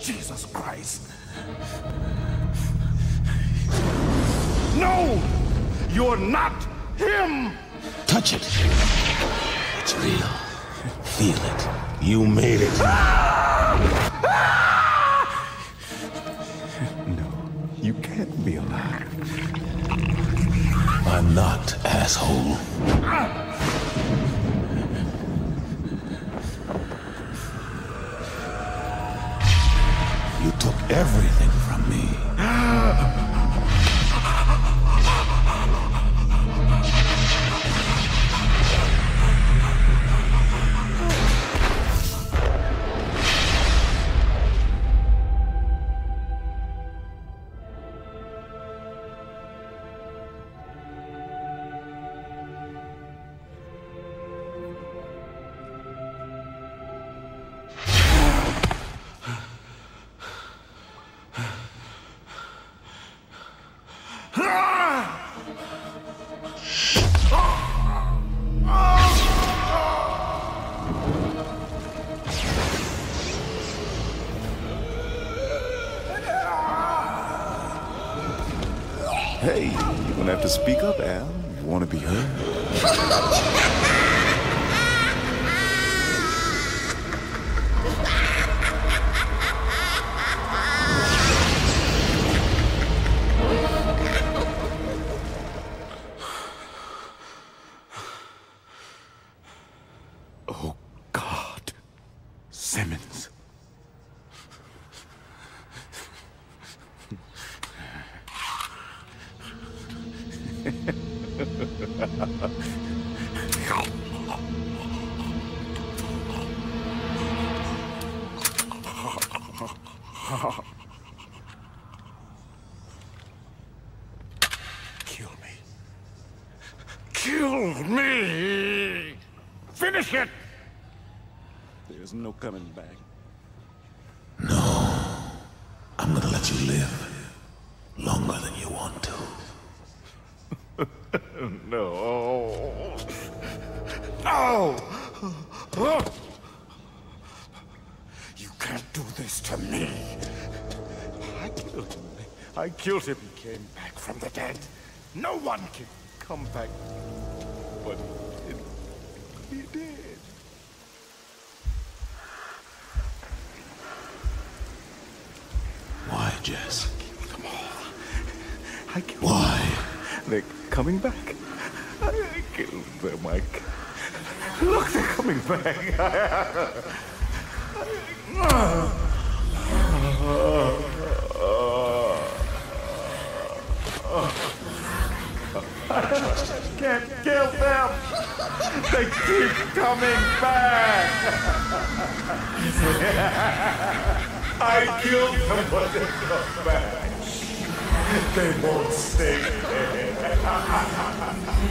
Jesus Christ. No! You're not him! Touch it. It's real. Feel it. You made it. No, you can't be alive. I'm not, asshole. You took everything from me. Hey, you're gonna have to speak up, Al. You wanna be heard? Oh, God. Simmons. Kill me. Kill me! Finish it! There's no coming back. No. I'm gonna let you live longer than you want to. No. No! You can't do this to me. I killed him. I killed him. He came back from the dead. No one can come back. But he did. Why, Jess? I killed them all. I killed Why? them. They're coming back. I killed them, Mike. Look, they're coming back. I can't kill them. They keep coming back. I killed them, but they come back. They won't stay dead.